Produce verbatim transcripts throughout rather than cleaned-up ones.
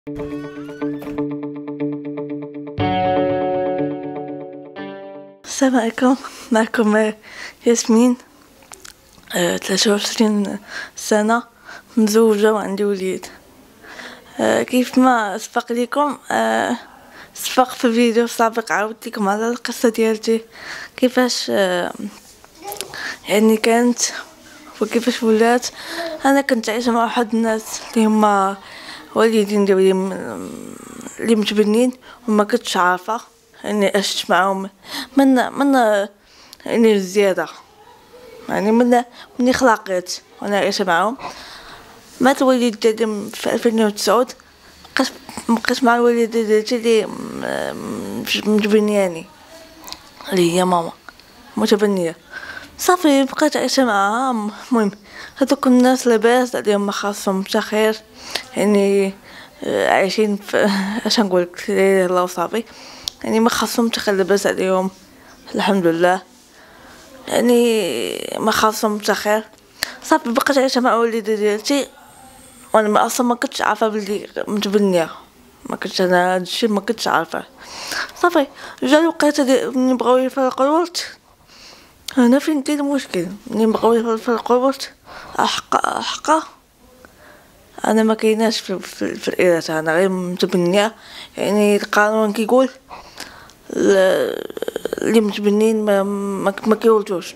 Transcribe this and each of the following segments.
السلام عليكم. معكم ياسمين، أه ثلاثة وعشرين سنة، مزوجة وعندي وليد. أه كيف ما سبق لكم أه سبق في الفيديو السابق عاودت لكم على القصة ديالتي، كيفاش أه يعني كانت وكيفاش ولات. انا كنت عايشة مع واحد الناس اللي هما والدين ديالي اللي متبنين، وما كنتش عارفة اني عشت معهم من من يعني زيادة، يعني من من خلاقيت وانا عايشة معهم. مات الوالد ديالي في ألفين وتسعة، مبقيتش مبقيتش مع الوالدة ديالتي اللي متبنياني اللي هي ماما متبنية. صافي بقيت عايشة معاها. المهم هذوك الناس لاباس عليهم ما خاصهم حتى خير، يعني عايشين في اش نقولك الله وصافي، يعني ما خاصهم حتى خير، لاباس عليهم الحمد لله، يعني ما خاصهم حتى خير. صافي بقيت عايشة مع والدتي ديالتي وانا ما اصلا ما كنتش عارفه بلي متبنيه، ما كنتش انا هادشي ما كنتش عارفه. صافي جا الوقيته ملي بغاو يفرقوا الورث، هنا فين كاين المشكل. ملي بغاو يفرقوا الورث حقا حقا انا ما كايناش في, في, في الارث، انا غير متبنيه. يعني القانون كيقول اللي متبنين ما ما, ما كيولدوش.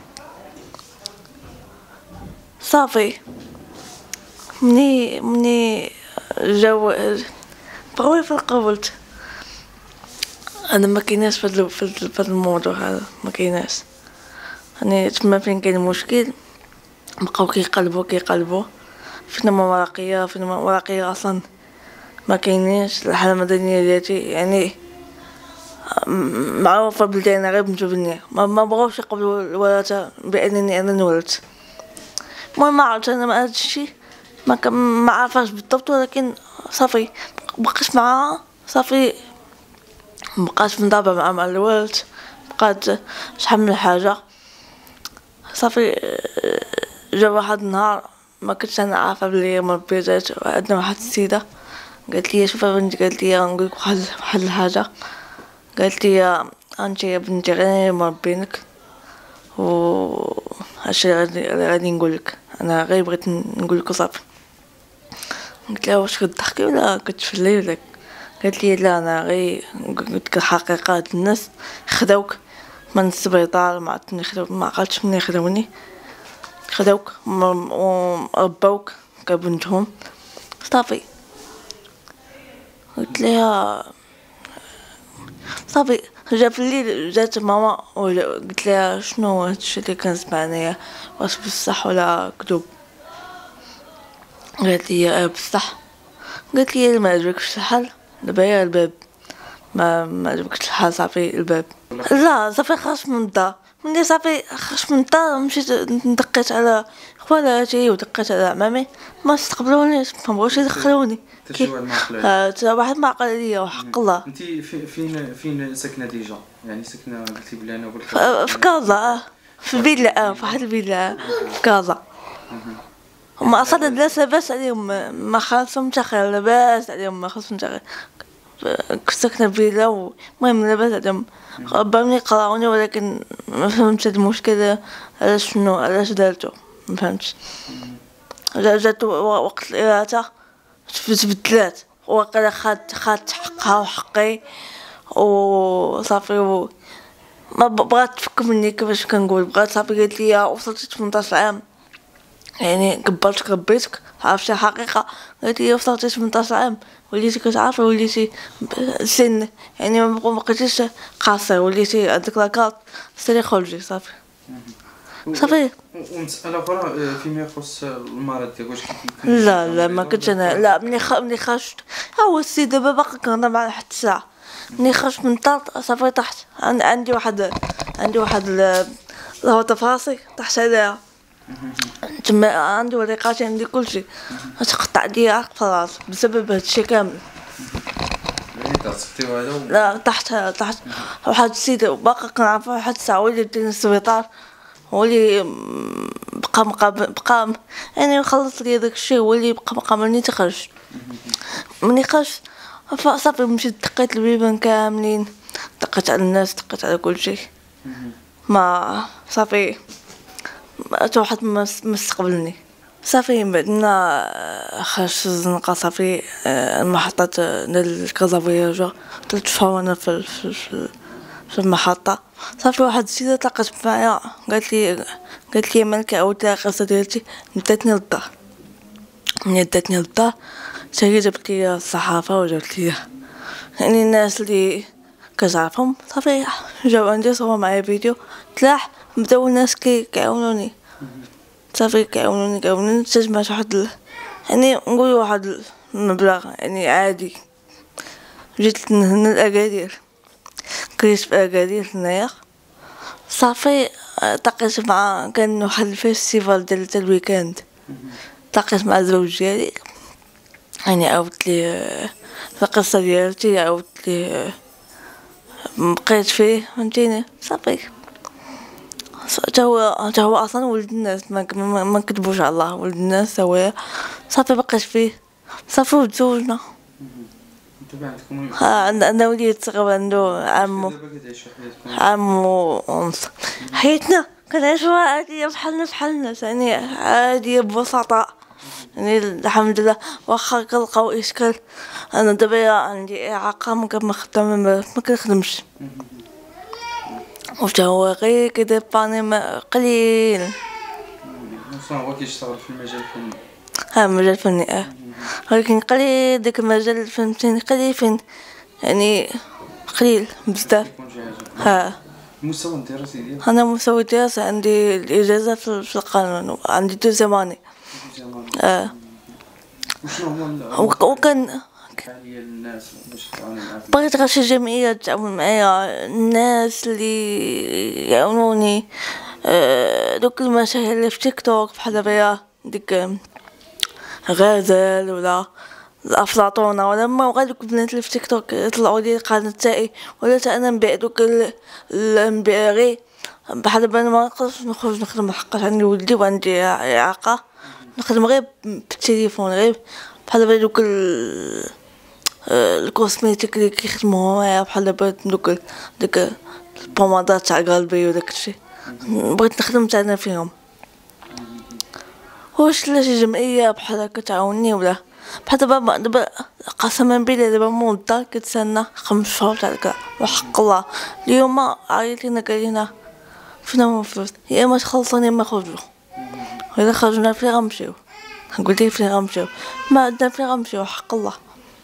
صافي مني مني جاو بغاو يفرقوا الولد، انا ما كايناش في في الموضوع هذا، ما كايناش. يعني تما فين كاين المشكل بقاو كيقلبوا كيقلبوا فينا ما ورقيه فينا ما ورقيه اصلا ما كاينينش. الحاله المدنيه ديالتي يعني معروفه بلي انا غير متبنيه، ما, ما بغاوش يقبلوا الولاده بانني انا نولدت. المهم ما عرفت انا هادشي ما كان ما عارفاش بالضبط، ولكن صافي بقيت معاها. صافي مبقاش مضابه مع مع الولد، بقات شحال من حاجه. صافي جا واحد النهار ما كنتش انا عارفه بلي مربيات، عندنا واحد السيده قالت لي شوفي بنتي، قالت لي نقول لك واحد واحد الحاجه، قالت لي انت يا بنتي غير مربينك و هادشي غادي غادي نقول لك، انا غير بغيت نقول لك صافي. قلت لها واش كتضحكي ولا كتفلي ولا؟ قالت لي لا انا غير قلت لك الحقيقه، هاد الناس خداوك من السبيطار، ما عرفتني خداو ما عقلتش منين خداوني، خداوك ورباوك كبنتهم. صافي قلت لها صافي. جا في الليل جات ماما قلت لها شنو هادشي اللي كنسمع انايا، واش بصح ولا كذوب؟ قالت لي اه بصح. قالت لي ما عجبكش الحال دابا يا الباب، ما ما عجبكش الحال صافي الباب. لا صافي خرجت من الدار. ملي صافي خرجت من الدار مشيت دقيت على خوالاتي ودقيت على عمامي، ما استقبلونيش، ما بغاوش يدخلوني. حتى شي واحد ما عقل حتى واحد ما عقل عليا وحق الله. انت فين فين ساكنه ديجا؟ يعني ساكنه قلتي بلي انا قلت في كازا، في فيلا، في واحد الفيلا في كازا. هما اصلا الناس لاباس عليهم ما خاصهم حتى خير، لاباس عليهم ما خاصهم حتى خير. كنت ساكنه في فيلا ومهم لاباس عليهم، ربما يقراوني ولكن ما فهمتش هاد المشكل علاش شنو علاش دارتو، ما فهمتش. جات وقت الإرثة تبدلات وقيلا خات خات حقها وحقي وصافي و ما بغات تفك مني كيفاش كنقول. بغات صافي قالت لي وصلتي ثمنطاش عام، يعني كبرتك ربيتك عرفتي الحقيقه. قالت لي وصلتي ثمنطاش عام وليتي كتعرفي وليتي سن، يعني ما بقيتيش قاصر، وليتي عندك لاكارت سيري خرجي صافي. صافي ومسألة أخرى فيما يخص المرض ديالك، واش لا لا ما كنتش انا. لا ملي ملي خرجت ها هو السيد دابا باقي كنهضر معاه حتى الساعه. ملي خرجت من الدار صافي طحت، عندي واحد عندي واحد الهوطه في راسي طحت عليها تما، عندي وريقاتي عندي كلشي، تقطع لي عرق في راسي بسبب هادشي كامل. لا طحت طحت واحد السيد باقي كنعرفو واحد الساعه، هو اللي داني للسبيطار، هو اللي بقى مقابل بقى يعني خلص لي داك الشيء، هو اللي بقى مقابلني تخرج. مني خاش صافي مشيت دقيت البيبان كاملين، دقيت على الناس، دقيت على كل شيء. ما صافي حتى واحد ما ما استقبلني. صافي من بعدنا خرجت الزنقة. صافي المحطة ديال الكازافياجا ثلاث شهور انا في في في المحطة. صافي واحد السيدة تلاقات معايا قالت لي قالت لي مالك عاودت لها القصة ديالتي، داتني للدار. ملي داتني للدار حتى هي جابت لي الصحافة وجابت لي يعني الناس اللي كتعرفهم. صافي جاو عندي صوروا معايا فيديو تلاح، بداو الناس كي كيعاونوني. صافي كيعاونوني كيعاونوني تجمعت واحد ال... يعني نقول واحد المبلغ يعني عادي. جيت هنا لأكادير، كريت في أكادير هنايا. صافي تلاقيت مع كان واحد الفيستيفال ديال تاع الويكاند، تلاقيت مع الزوج ديالي يعني عاودت لي القصة ديالتي، عاودت لي بقيت فيه فهمتيني. صافي تا هو تا هو اصلا ولد الناس، ما ما نكذبوش على الله، ولد الناس هو. صافي بقيت فيه صافي وتزوجنا. عندنا وليد صغير عنده عام عام ونص. حياتنا كنعيشوها عادية بحالنا بحال الناس، يعني عادية ببساطة. يعني الحمد لله واخا كنلقاو اشكال. انا دابا عندي اعاقة ما خدامة ما كنخدمش، وحتى هو غير كيديباني قليل. هو كيشتغل في المجال الفني. ها المجال الفني اه، ولكن قليل داك المجال فهمتيني، قليل فين يعني قليل بزاف. ها المستوى الدراسي ديالك؟ انا مستوى الدراسة عندي الاجازة في القانون، عندي دوزيام اني. اه وكان بغيت غير شي جمعية تعاون معايا، الناس اللي يعاونوني. أه دوك المشاهير اللي في تيك توك بحال دابا ديك غزال ولا الافلاطونه ولا ما غير دوك البنات اللي في تيك توك يطلعوا لي القناه تاعي، ولا حتى انا نبيع دوك نبيع غير بحال دابا. انا ما نقدرش نخرج نخدم لحقاش عندي ولدي وعندي اعاقه، نخدم غير بالتليفون، غير بحال دابا دوك الكوسميتيك اللي كيخدموا معايا بحال دابا دوك ديك البومادات تاع قلبي وداك الشيء. بغيت نخدم حتى انا فيهم. واش لا شي جمعيه بحال هكا تعاوني ولا بحال دابا دابا قسما بالله دابا مول الدار كتسنى خمس شهور تاع الكرا وحق الله. اليوم عيط لينا قال لينا فين هما الفلوس، يا اما تخلصوني ما خرجوا، واذا خرجنا فين غنمشيو؟ قلت لي فين غنمشيو؟ ما عندنا فين غنمشيو حق الله.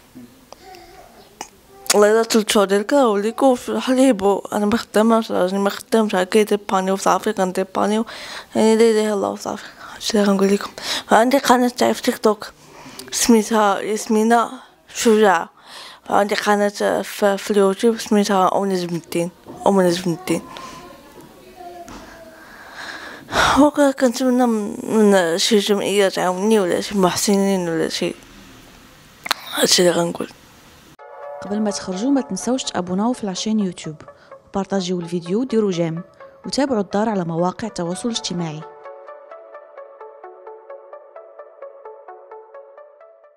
والله الا ثلاث شهور ديال الكرا وليكو حليبو. انا ما خدامش، راجلي ما خدامش، كيديبانيو صافي كنديبانيو يعني لا اله الا الله وصافي. هادشي اللي غنقول لكم. عندي قناه تاعي في تيك توك سميتها ياسمينة شجاعة، عندي قناه في, في اليوتيوب سميتها ام نجم الدين ام نجم الدين. هو كنتمنى من شي جمعيه تعاوني ولا شي محسنين ولا شي. هادشي اللي غنقول. قبل ما تخرجوا ما تنسوش تابوناو في العشان يوتيوب وبارطاجيو الفيديو وديروا جيم وتابعوا الدار على مواقع التواصل الاجتماعي.